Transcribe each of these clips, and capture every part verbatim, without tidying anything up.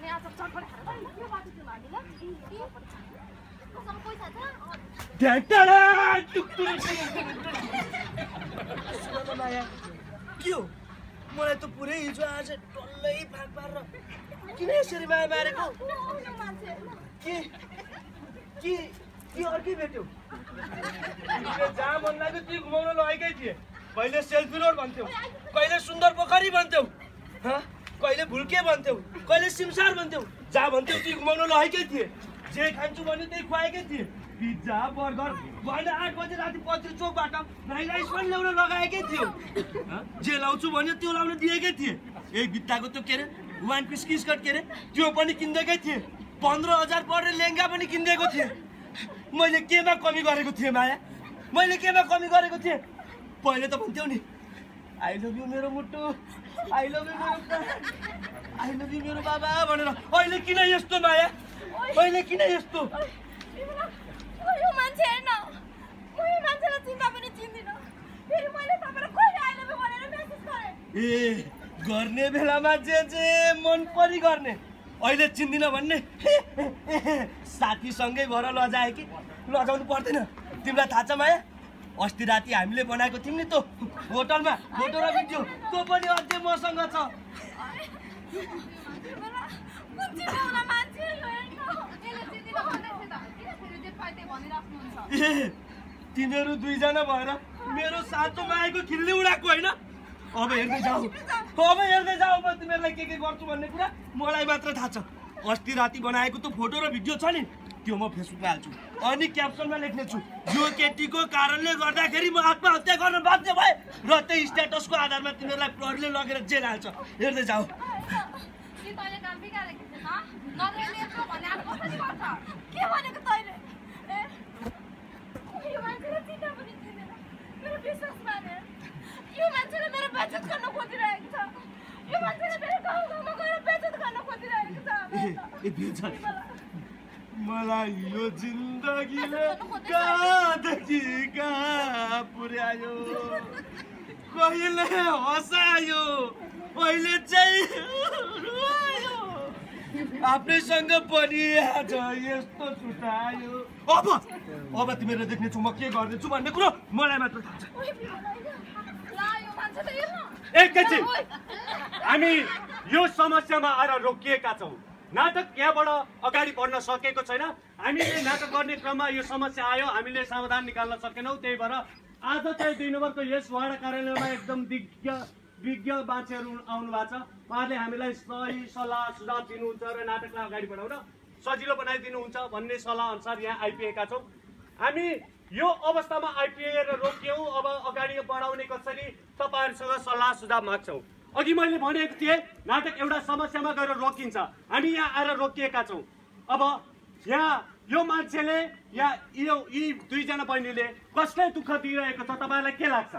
भने आज चटपट खाएर के बाटो त्यो हामीलाई कोसँग पैसा छ ढ्याटाडा टुकटुक सुन माया के हो मलाई त पुरै हिजो आज टल्लै फाक पारेर किन यसरी माया मारेको के के के अर्कै भेट्यौ जहाँ मन लाग्यो त्यो घुमाउन लगेकै थिए कहिले सेल्फी रोड भन्थ्यौ कहिले सुन्दर पोखरी भन्थ्यौ कहिले भुल्के भन्थ्यौ कहिले सिमसार भन्थ्यौ जहाँ भन्थ्यौ त्यो घुमाउन लगेकै थिए जे खान्छु भन्यो त्यही खुवाएकै थिए पिज्जा बर्गर भएन आठ बजे राति पत्री चोकबाट फ्राई राइस पनि ल्याउन लगाएकै थियो जे लाउँछु भन्यो त्यो लाउन दिएकै थिए एक बित्ताको त्यो के अरे वान पिस स्कर्ट के अरे त्यो पनि किन्देकै थिए पन्ध्र हजार पर्ने लेहेङ्गा पनि किनिदिएको थिएँ मैले केमा कमी गरेको थिएँ माया मैले केमा कमी गरेको थिएँ पहिले त भन्थ्यौ नि आई लभ यु मेरो मुटु आई लभ यु मेरो आई लभ यु मेरो बाबा भनेर अहिले किन यस्तो माया अहिले किन यस्तो यो मान्छे हैन म यो मान्छेलाई चिन्ता पनि चिन्दिनँ फेरि मैले तपाईलाई कहिले आई लभ यु भनेर मेसेज गरे ए गर्ने बेलामा जे जे मन परि गर्ने अहिले चिन्दिन भन्ने साथीसँगै भएर लजाए कि लजाउनु पर्दैन तिमीलाई थाहा छ माया अस्ति राति हामीले बनाएको थियौँ नि त होटलमा फोटो र भिडियो त्यो पनि अझै मसँग छ ए तिमीहरू दुईजना भएर मेरो साँचो मायाको खिल्ली उडाएको होइन अब हेर्दै जाऊ अब हेर्दै जाऊ म तिमीहरूलाई के के गर्छु भन्ने कुरा मलाई मात्र थाहा छ अस्ति राति बनाएको त फोटो र भिडियो छ नि त्यो म फेसबुकमा हाल्छु अनि क्याप्सनमा लेख्नेछु यो केटीको कारणले गर्दाखेरि म आत्महत्या गर्न बाध्य भएँ र त्यही स्ट्याटसको आधारमा तिमीहरूलाई प्रहरीले लगेर जेल हाल्छ हेर्दै जाऊ के भनेको तैँले यो मान्छेलाई चिन्ता पनि चिन्दैन मेरो विश्वास माने यो मान्छेले मेरो बेइज्जत गर्न खोजिरहेको छ यो मान्छेले मेरो गाउँ गाउँमा गएर बेइज्जत गर्न खोजिरहेको छ ए बेइज्जत मलाई यो जिन्दगीले कहाँदेखि कहाँ पुर्यायो कहिले हँसायो अहिले चाहिँ रुवायो आफ्नैसँग पनि आज यस्तो छुटायो अब अब तिमीहरूले देख्नेछु म के गर्दैछु भन्ने कुरो मलाई मात्र थाहा छ एकैछिन हामी यो समस्यामा आएर रोकिएका छौँ नाटक यहाँबाट अगाडि बढ्न सकेको छैन हामीले नाटक गर्ने क्रममा यो समस्या आयो हामीले समाधान निकाल्न सकेनौँ त्यही भएर आज चाहिँ दुई नम्बरको यस वडा कार्यालयमा एकदम विज्ञ विज्ञ मान्छेहरू आउनु भएको छ उहाँहरूले हामीलाई सही सल्लाह सुझाव दिनुहुन्छ र नाटकलाई अगाडि बढाउन सजिलो बनाइदिनुहुन्छ भन्ने सल्लाह अनुसार यहाँ आइपुगेका छौँ हामी यो अवस्थामा आइपुगेर रोक्यौँ अब अगाडि बढाउने कसरी तपाईँहरूसँग सल्लाह सुझाव माग्छौँ अघि मैले भनेको थिएँ नाटक एउटा समस्यामा गएर रोकिन्छ हामी यहाँ आएर रोकिएका छौँ अब यहाँ यो मान्छेले या यो यी दुईजना बहिनीले कसलाई दुःख दिइरहेको छ तपाईँहरूलाई के लाग्छ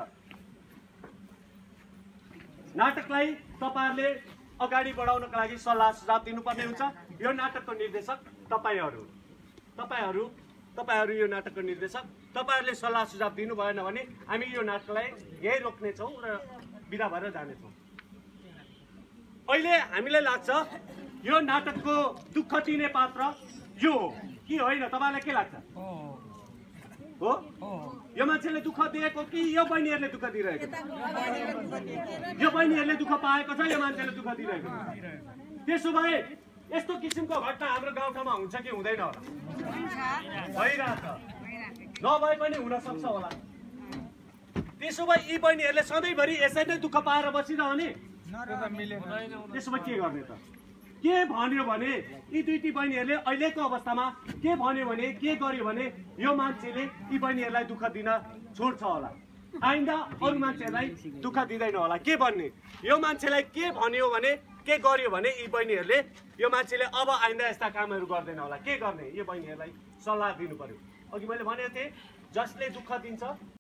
नाटकलाई तपाईँहरूले अगाडि बढाउनको लागि सल्लाह सुझाव दिनुपर्ने हुन्छ यो नाटकको निर्देशक तपाईँहरू तपाईँहरू तपाईँहरू यो नाटकको निर्देशक तपाईँहरूले सल्लाह सुझाव दिनु भएन भने हामी यो नाटकलाई यही रोक्नेछौँ र बिदा भएर जानेछौँ अहिले हामीलाई लाग्छ यो नाटकको दुःख दिने पात्र यो हो कि होइन तपाईँलाई के लाग्छ हो यो मान्छेले दुःख दिएको कि यो बहिनीहरूले दुःख दिइरहेको यो बहिनीहरूले दुःख पाएको छ यो मान्छेले दुःख दिइरहेको त्यसो भए यस्तो किसिमको घटना हाम्रो गाउँठाउँमा हुन्छ कि हुँदैन होला भइरहेछ नभए पनि हुन सक्छ होला त्यसो भए यी बहिनीहरूले सधैँभरि यसरी नै दुःख पाएर बसिरहने त्यसो भए के गर्ने त के भन्यो भने यी दुईटी बहिनीहरूले अहिलेको अवस्थामा के भन्यो भने के गर्यो भने यो मान्छेले यी बहिनीहरूलाई दुःख दिन छोड्छ होला आइन्दा अरू मान्छेहरूलाई दुःख दिँदैन होला के भन्ने यो मान्छेलाई के भन्यो भने के गर्यो भने यी बहिनीहरूले यो मान्छेले अब आइन्दा यस्ता कामहरू गर्दैन होला के गर्ने यो बहिनीहरूलाई सल्लाह दिनु पर्यो अघि मैले भनेको थिएँ जसले दुःख दिन्छ